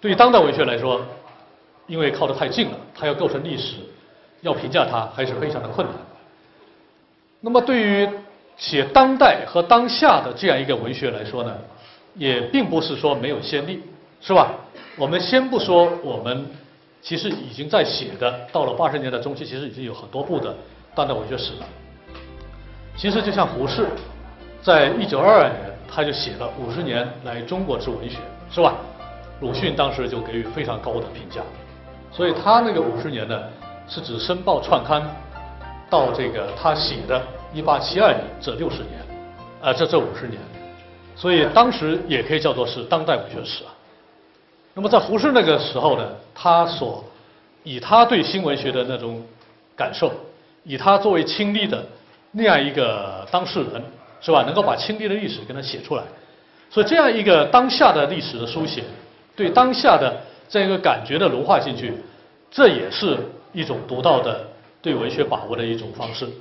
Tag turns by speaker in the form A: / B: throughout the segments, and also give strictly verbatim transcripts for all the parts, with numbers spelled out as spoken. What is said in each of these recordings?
A: 对于当代文学来说，因为靠得太近了，它要构成历史，要评价它还是非常的困难。那么对于写当代和当下的这样一个文学来说呢，也并不是说没有先例，是吧？我们先不说我们其实已经在写的，到了八十年代中期，其实已经有很多部的当代文学史了。其实就像胡适，在一九二二年他就写了五十年来中国之文学，是吧？鲁迅当时就给予非常高的评价，所以他那个五十年呢，是指申报创刊到这个他写的一八七二年这六十年，啊、呃，这这五十年，所以当时也可以叫做是当代文学史啊。那么在胡适那个时候呢，他所以他对新文学的那种感受，以他作为亲历的那样一个当事人，是吧？能够把亲历的历史跟他写出来，所以这样一个当下的历史的书写，对当下的这样一个感觉的融化进去，这也是一种独到的对文学把握的一种方式。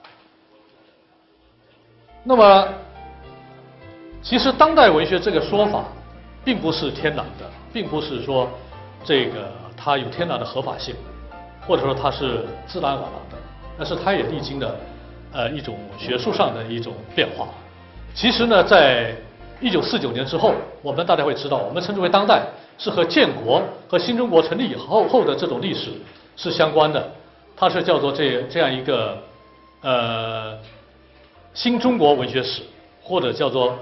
A: 那么，其实当代文学这个说法，并不是天然的，并不是说这个它有天然的合法性，或者说它是自然而然的，但是它也历经了呃一种学术上的一种变化。其实呢，在一九四九年之后，我们大家会知道，我们称之为当代，是和建国和新中国成立以后后的这种历史是相关的，它是叫做这这样一个呃新中国文学史，或者叫做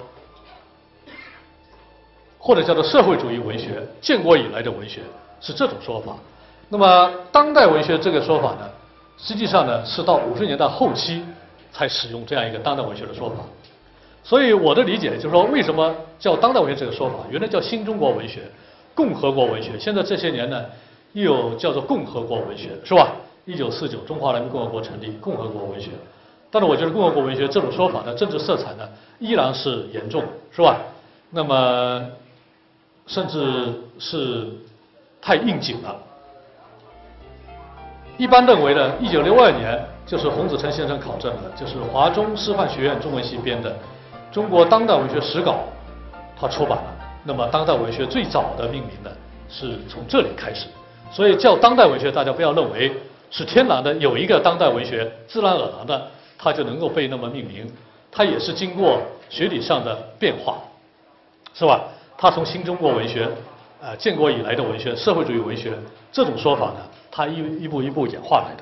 A: 或者叫做社会主义文学，建国以来的文学是这种说法。那么当代文学这个说法呢，实际上呢是到五十年代后期才使用这样一个当代文学的说法。所以我的理解就是说，为什么叫当代文学这个说法？原来叫新中国文学、共和国文学，现在这些年呢，又有叫做共和国文学，是吧？一九四九中华人民共和国成立，共和国文学。但是我觉得共和国文学这种说法呢，政治色彩呢依然是严重，是吧？那么甚至是太应景了。一般认为呢，一九六二年就是洪子成先生考证的，就是华中师范学院中文系编的《中国当代文学史稿》，它出版了。那么当代文学最早的命名呢，是从这里开始。所以叫当代文学，大家不要认为是天然的有一个当代文学，自然而然的它就能够被那么命名，它也是经过学理上的变化，是吧？它从新中国文学，呃，建国以来的文学、社会主义文学这种说法呢，它一一步一步演化来的。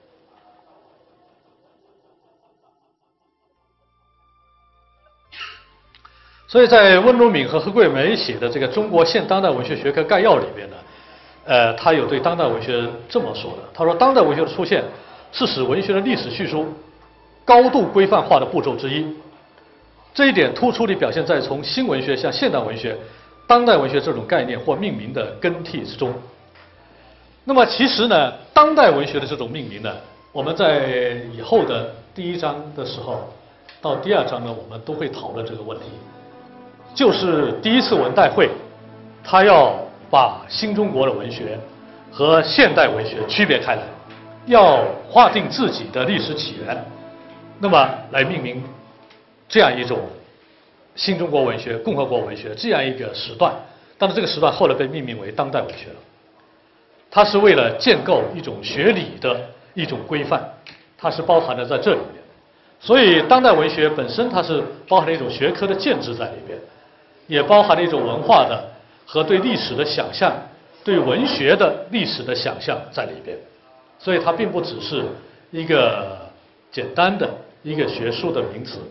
A: 所以在温如敏和何桂梅写的这个《中国现当代文学学科概要》里边呢，呃，他有对当代文学这么说的，他说，当代文学的出现是使文学的历史叙述高度规范化的步骤之一。这一点突出地表现在从新文学向现代文学、当代文学这种概念或命名的更替之中。那么其实呢，当代文学的这种命名呢，我们在以后的第一章的时候到第二章呢，我们都会讨论这个问题。就是第一次文代会，它要把新中国的文学和现代文学区别开来，要划定自己的历史起源，那么来命名这样一种新中国文学、共和国文学这样一个时段。但是这个时段后来被命名为当代文学了，它是为了建构一种学理的一种规范，它是包含了在这里面。所以当代文学本身它是包含了一种学科的建制在里边，也包含了一种文化的和对历史的想象、对文学的历史的想象在里边。所以它并不只是一个简单的一个学术的名词。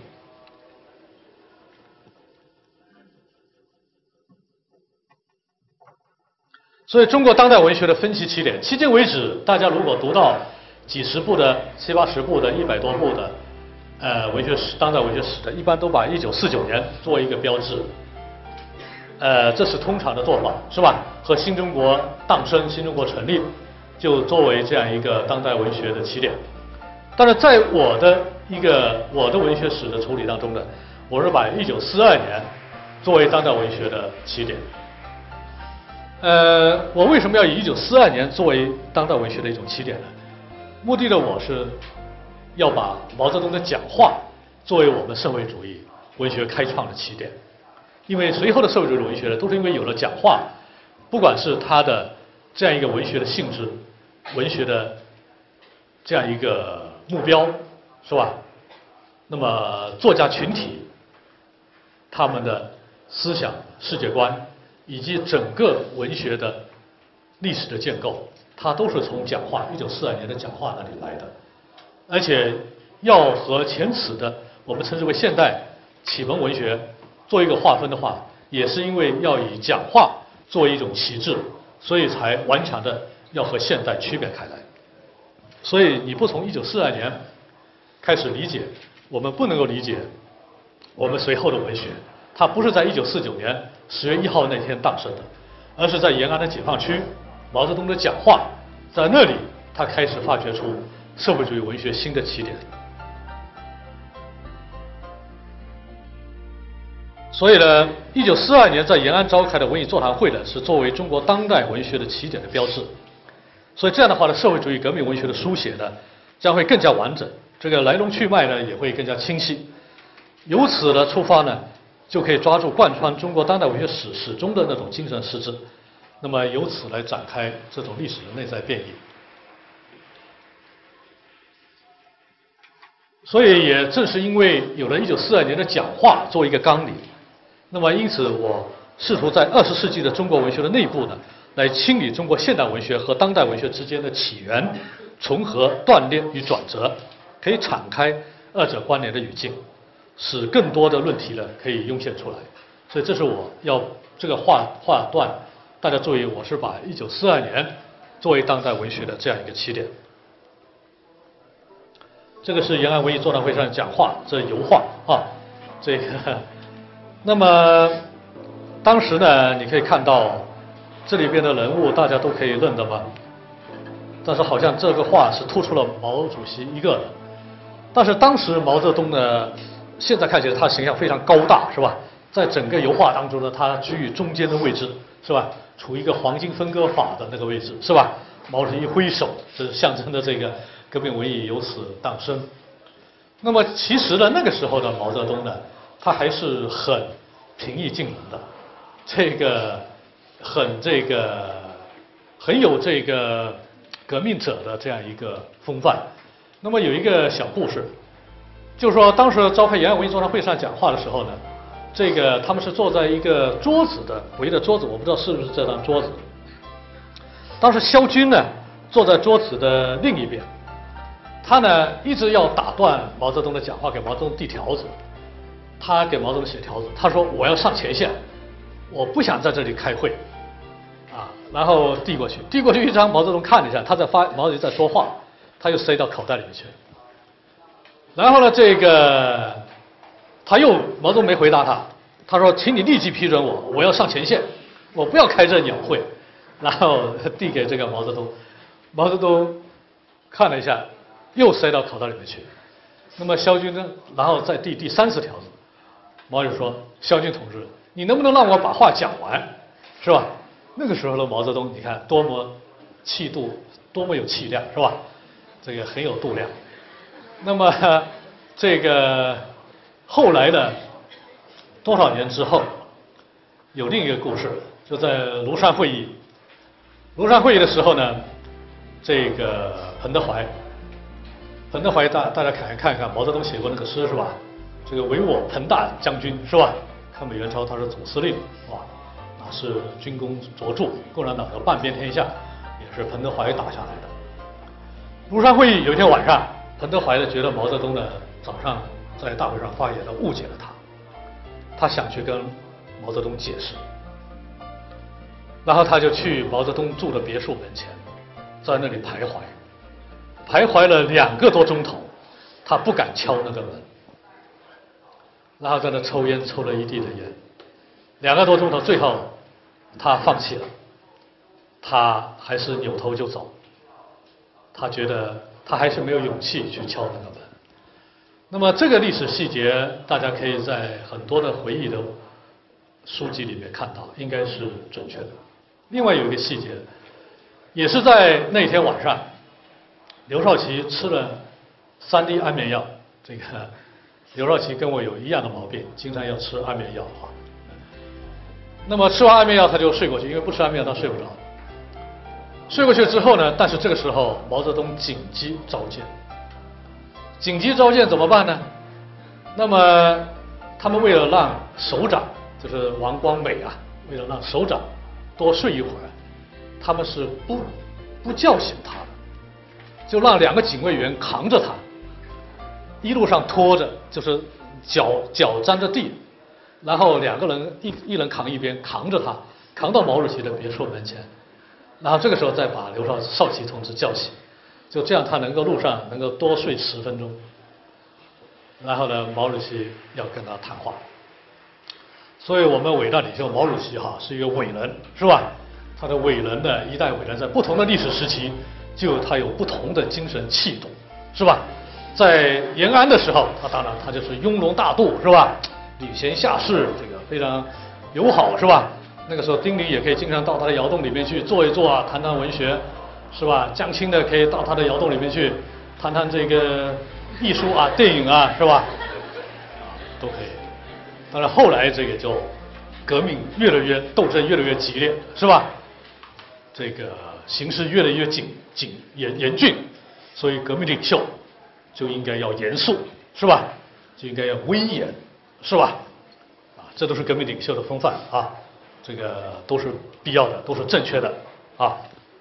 A: 所以中国当代文学的分歧起点，迄今为止，大家如果读到几十部的、七八十部的、一百多部的呃文学史、当代文学史的，一般都把一九四九年作为一个标志。呃，这是通常的做法，是吧？和新中国诞生、新中国成立，就作为这样一个当代文学的起点。但是在我的一个我的文学史的处理当中呢，我是把一九四二年作为当代文学的起点。呃，我为什么要以一九四二年作为当代文学的一种起点呢？目的呢，我是要把毛泽东的讲话作为我们社会主义文学开创的起点。因为随后的社会主义文学呢，都是因为有了讲话， 不管是他的这样一个文学的性质、文学的这样一个目标，是吧？那么作家群体他们的思想世界观以及整个文学的历史的建构，它都是从讲话一九四二年的讲话那里来的，而且要和前此的我们称之为现代启蒙文学做一个划分的话，也是因为要以讲话作为一种旗帜，所以才顽强的要和现代区别开来。所以你不从一九四二年开始理解，我们不能够理解我们随后的文学。它不是在一九四九年十月一号那天诞生的，而是在延安的解放区，毛泽东的讲话，在那里他开始发掘出社会主义文学新的起点。所以呢，一九四二年在延安召开的文艺座谈会呢，是作为中国当代文学的起点的标志。所以这样的话呢，社会主义革命文学的书写呢，将会更加完整，这个来龙去脉呢也会更加清晰。由此呢出发呢，就可以抓住贯穿中国当代文学史始终的那种精神实质，那么由此来展开这种历史的内在变异。所以也正是因为有了一九四二年的讲话作为一个纲领，那么因此我试图在二十世纪的中国文学的内部呢，来清理中国现代文学和当代文学之间的起源、重合、断裂与转折，可以敞开二者关联的语境，使更多的论题呢可以涌现出来。所以这是我要这个划划段，大家注意，我是把一九四二年作为当代文学的这样一个起点。这个是延安文艺座谈会上讲话，这油画啊，这个，那么当时呢，你可以看到这里边的人物，大家都可以认得吗？但是好像这个画是突出了毛主席一个人，但是当时毛泽东呢，现在看起来他形象非常高大，是吧？在整个油画当中呢，他居于中间的位置，是吧？处于一个黄金分割法的那个位置，是吧？毛主席一挥手，这是象征的这个革命文艺由此诞生。那么其实呢，那个时候的毛泽东呢，他还是很平易近人的，这个很这个很有这个革命者的这样一个风范。那么有一个小故事，就是说当时召开延安文艺座谈会上讲话的时候呢，这个他们是坐在一个桌子的围着桌子，我不知道是不是这张桌子。当时萧军呢坐在桌子的另一边，他呢一直要打断毛泽东的讲话，给毛泽东递条子。他给毛泽东写条子，他说我要上前线，我不想在这里开会，啊，然后递过去，递过去一张，毛泽东看了一下，他在发，毛主席在说话，他又塞到口袋里面去。然后呢，这个他又毛泽东没回答他，他说请你立即批准我，我要上前线，我不要开这鸟会。然后递给这个毛泽东，毛泽东看了一下，又塞到口袋里面去。那么萧军呢，然后再递第三十条子，毛主席说：“萧军同志，你能不能让我把话讲完，是吧？”那个时候的毛泽东，你看多么气度，多么有气量，是吧？这个很有度量。那么这个后来的多少年之后，有另一个故事，就在庐山会议。庐山会议的时候呢，这个彭德怀，彭德怀大大家看看看毛泽东写过那个诗是吧？这个唯我彭大将军是吧？抗美援朝他是总司令，哇，那是军功卓著，共产党的半边天下也是彭德怀打下来的。庐山会议有一天晚上，彭德怀呢觉得毛泽东呢早上在大会上发言呢误解了他，他想去跟毛泽东解释。然后他就去毛泽东住的别墅门前，在那里徘徊，徘徊了两个多钟头，他不敢敲那个门，然后在那抽烟，抽了一地的烟，两个多钟头，最后他放弃了，他还是扭头就走，他觉得他还是没有勇气去敲那个门。那么这个历史细节，大家可以在很多的回忆的书籍里面看到，应该是准确的。另外有一个细节，也是在那天晚上，刘少奇吃了三滴安眠药。这个刘少奇跟我有一样的毛病，经常要吃安眠药啊。 那么吃完安眠药他就睡过去，因为不吃安眠药他睡不着。睡过去之后呢，但是这个时候毛泽东紧急召见。紧急召见怎么办呢？那么他们为了让首长，就是王光美啊，为了让首长多睡一会儿，他们是不不叫醒他的，就让两个警卫员扛着他，一路上拖着，就是脚脚沾着地，然后两个人一一人扛一边，扛着他，扛到毛主席的别墅门前，然后这个时候再把刘少少奇同志叫醒，就这样他能够路上能够多睡十分钟。然后呢，毛主席要跟他谈话。所以我们伟大领袖毛主席哈是一个伟人，是吧？他的伟人呢，一代伟人在不同的历史时期，就他有不同的精神气度，是吧？在延安的时候，他当然他就是雍容大度，是吧？礼贤下士，这个非常友好，是吧？那个时候丁玲也可以经常到他的窑洞里面去坐一坐啊，谈谈文学，是吧？江青呢可以到他的窑洞里面去谈谈这个艺术啊、电影啊，是吧？都可以。当然后来这个就革命越来越斗争越来越激烈，是吧？这个形势越来越紧紧严严峻，所以革命领袖就应该要严肃，是吧？就应该要威严，是吧？啊，这都是革命领袖的风范啊，这个都是必要的，都是正确的啊。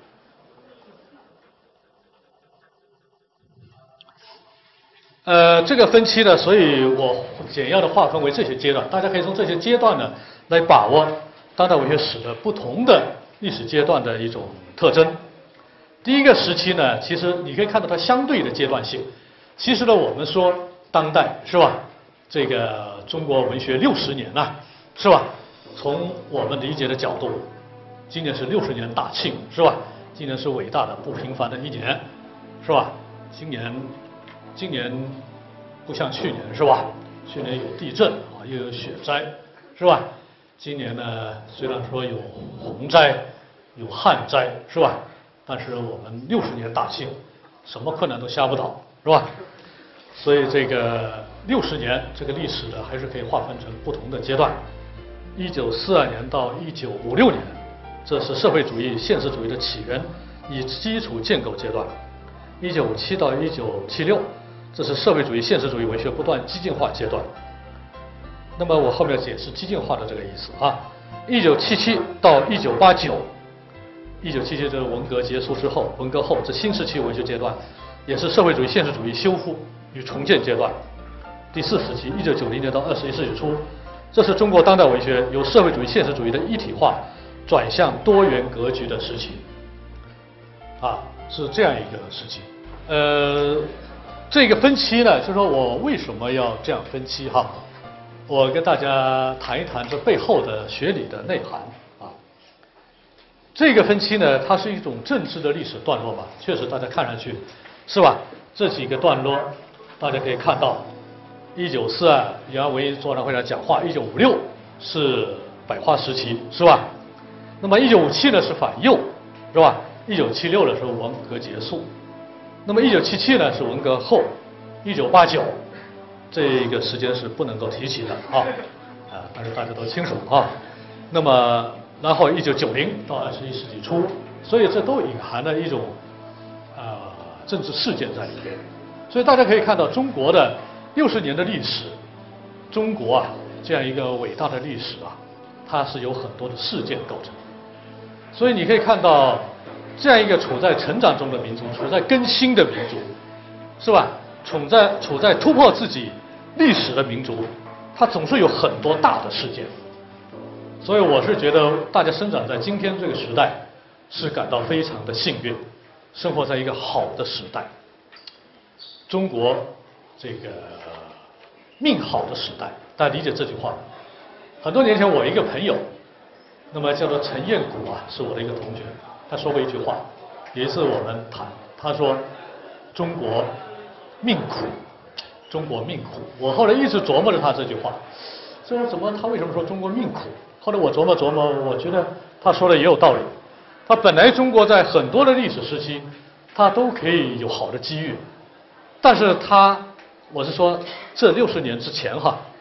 A: 呃，这个分期呢，所以我简要的划分为这些阶段，大家可以从这些阶段呢来把握当代文学史的不同的历史阶段的一种特征。第一个时期呢，其实你可以看到它相对的阶段性。其实呢，我们说当代是吧？这个中国文学六十年呐，是吧？从我们理解的角度，今年是六十年大庆，是吧？今年是伟大的不平凡的一年，是吧？今年。今年不像去年是吧？去年有地震啊，又有雪灾，是吧？今年呢，虽然说有洪灾、有旱灾，是吧？但是我们六十年大庆，什么困难都吓不倒，是吧？所以这个六十年这个历史呢，还是可以划分成不同的阶段。一九四二年到一九五六年，这是社会主义现实主义的起源以基础建构阶段。一九五七到一九七六。这是社会主义现实主义文学不断激进化阶段。那么我后面解释激进化的这个意思啊。一九七七到一九八九，一九七七这是文革结束之后，文革后这新时期文学阶段，也是社会主义现实主义修复与重建阶段。第四时期，一九九零年到二十一世纪初，这是中国当代文学由社会主义现实主义的一体化转向多元格局的时期。啊，是这样一个时期。呃。这个分期呢，就是说我为什么要这样分期哈？我跟大家谈一谈这背后的学理的内涵啊。这个分期呢，它是一种政治的历史段落吧，确实大家看上去是吧？这几个段落大家可以看到，一九四二延安文艺座谈会上讲话，一九五六是百花时期是吧？那么一九五七呢是反右是吧？一九七六呢是文革结束。那么一九七七呢是文革后，一九八九这个时间是不能够提起的啊，啊，但是大家都清楚啊。那么然后一九九零到二十一世纪初，所以这都隐含了一种啊、呃、政治事件在里边。所以大家可以看到中国的六十年的历史，中国啊这样一个伟大的历史啊，它是由很多的事件构成。所以你可以看到。这样一个处在成长中的民族，处在更新的民族，是吧？处在处在突破自己历史的民族，它总是有很多大的事件。所以我是觉得大家生长在今天这个时代，是感到非常的幸运，生活在一个好的时代。中国这个命好的时代，大家理解这句话。很多年前，我一个朋友，那么叫做陈彦谷啊，是我的一个同学。他说过一句话，有一次我们谈，他说中国命苦，中国命苦。我后来一直琢磨着他这句话，这说怎么他为什么说中国命苦？后来我琢磨琢磨，我觉得他说的也有道理。他本来中国在很多的历史时期，他都可以有好的机遇，但是他我是说这六十年之前哈，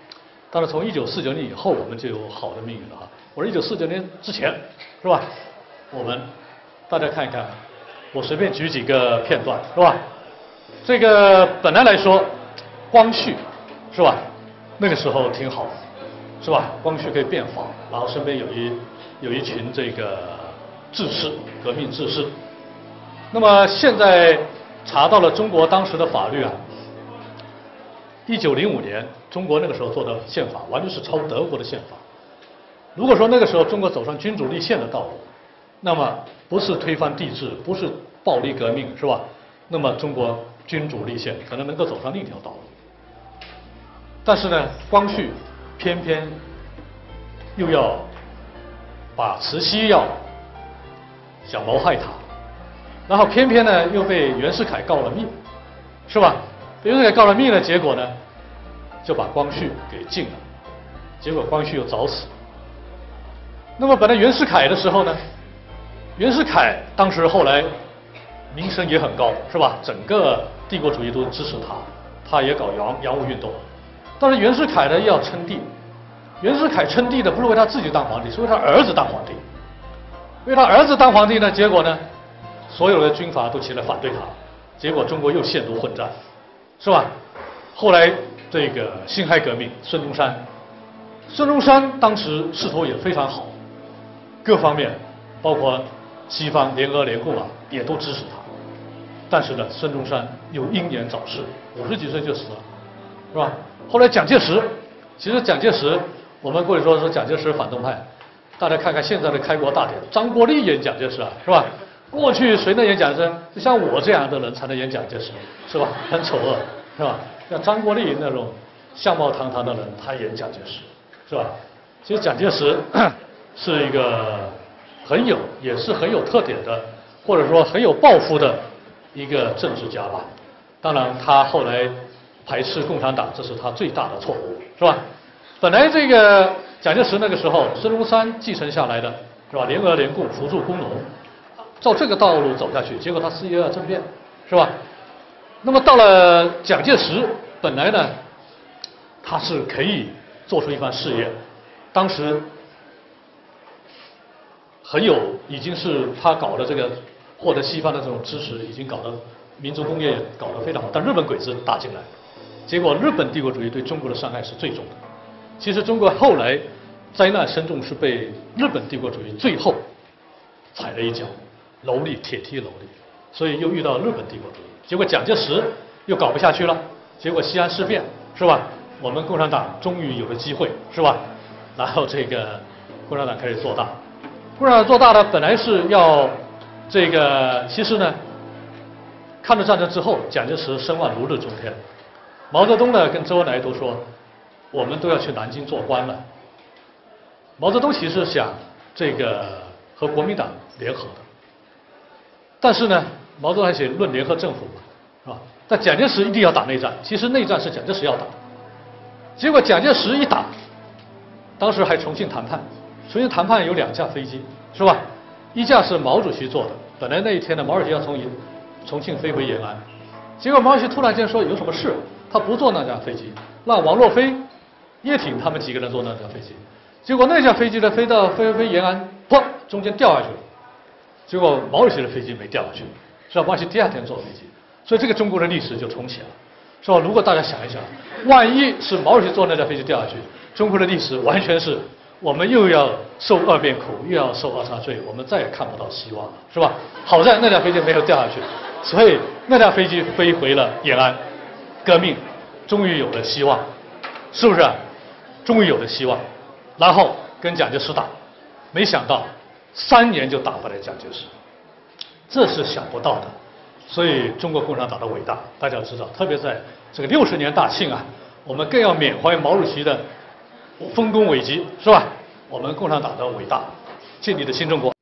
A: 但是从一九四九年以后，我们就有好的命运了啊。我说一九四九年之前，是吧？我们大家看一看，我随便举几个片段，是吧？这个本来来说，光绪，是吧？那个时候挺好，是吧？光绪可以变法，然后身边有一有一群这个志士，革命志士。那么现在查到了中国当时的法律啊，一九零五年中国那个时候做的宪法完全是抄德国的宪法。如果说那个时候中国走上君主立宪的道路，那么不是推翻帝制，不是暴力革命，是吧？那么中国君主立宪可能能够走上另一条道路。但是呢，光绪偏偏又要把慈禧要想谋害他，然后偏偏呢又被袁世凯告了密，是吧？被袁世凯告了密呢，结果呢就把光绪给禁了，结果光绪又早死。那么本来袁世凯的时候呢，袁世凯当时后来名声也很高，是吧？整个帝国主义都支持他，他也搞洋洋务运动。但是袁世凯呢要称帝，袁世凯称帝的不是为他自己当皇帝，是为他儿子当皇帝。为他儿子当皇帝呢，结果呢，所有的军阀都起来反对他，结果中国又陷入混战，是吧？后来这个辛亥革命，孙中山，孙中山当时势头也非常好，各方面包括西方联俄联共啊，也都支持他。但是呢，孙中山又英年早逝，五十几岁就死了，是吧？后来蒋介石，其实蒋介石，我们过去说说蒋介石反动派，大家看看现在的开国大典，张国立演蒋介石啊，是吧？过去谁能演蒋介石？就像我这样的人才能演蒋介石，是吧？很丑恶，是吧？像张国立那种相貌堂堂的人，他演蒋介石，是吧？其实蒋介石是一个很有，也是很有特点的，或者说很有抱负的一个政治家吧。当然，他后来排斥共产党，这是他最大的错误，是吧？本来这个蒋介石那个时候，孙中山继承下来的，是吧？联俄联共，扶助工农，照这个道路走下去，结果他四一二政变，是吧？那么到了蒋介石，本来呢，他是可以做出一番事业，当时很有，已经是他搞的这个获得西方的这种支持，已经搞得民族工业搞得非常好，但日本鬼子打进来，结果日本帝国主义对中国的伤害是最重的。其实中国后来灾难深重是被日本帝国主义最后踩了一脚，蹂躏铁蹄蹂躏，所以又遇到日本帝国主义。结果蒋介石又搞不下去了，结果西安事变，是吧？我们共产党终于有了机会，是吧？然后这个共产党开始做大，共产党做大呢，本来是要这个，其实呢，抗日战争之后，蒋介石声望如日中天，毛泽东呢跟周恩来都说，我们都要去南京做官了。毛泽东其实想这个和国民党联合的，但是呢，毛泽东还写论联合政府嘛，是吧？但蒋介石一定要打内战，其实内战是蒋介石要打，结果蒋介石一打，当时还重庆谈判，重庆谈判有两架飞机，是吧？一架是毛主席坐的，本来那一天呢，毛主席要从重庆飞回延安，结果毛主席突然间说有什么事，他不坐那架飞机，让王若飞、叶挺他们几个人坐那架飞机，结果那架飞机呢飞到飞飞延安，砰，中间掉下去了，结果毛主席的飞机没掉下去，是吧？毛主席第二天坐飞机，所以这个中国的历史就重写了，是吧？如果大家想一想，万一是毛主席坐那架飞机掉下去，中国的历史完全是我们又要受二遍苦，又要受二茬罪，我们再也看不到希望了，是吧？好在那架飞机没有掉下去，所以那架飞机飞回了延安，革命终于有了希望，是不是？终于有了希望，然后跟蒋介石打，没想到三年就打败了蒋介石，这是想不到的。所以中国共产党的伟大，大家要知道，特别在这个六十年大庆啊，我们更要缅怀毛主席的丰功伟绩，是吧？我们共产党的伟大，建立的新中国。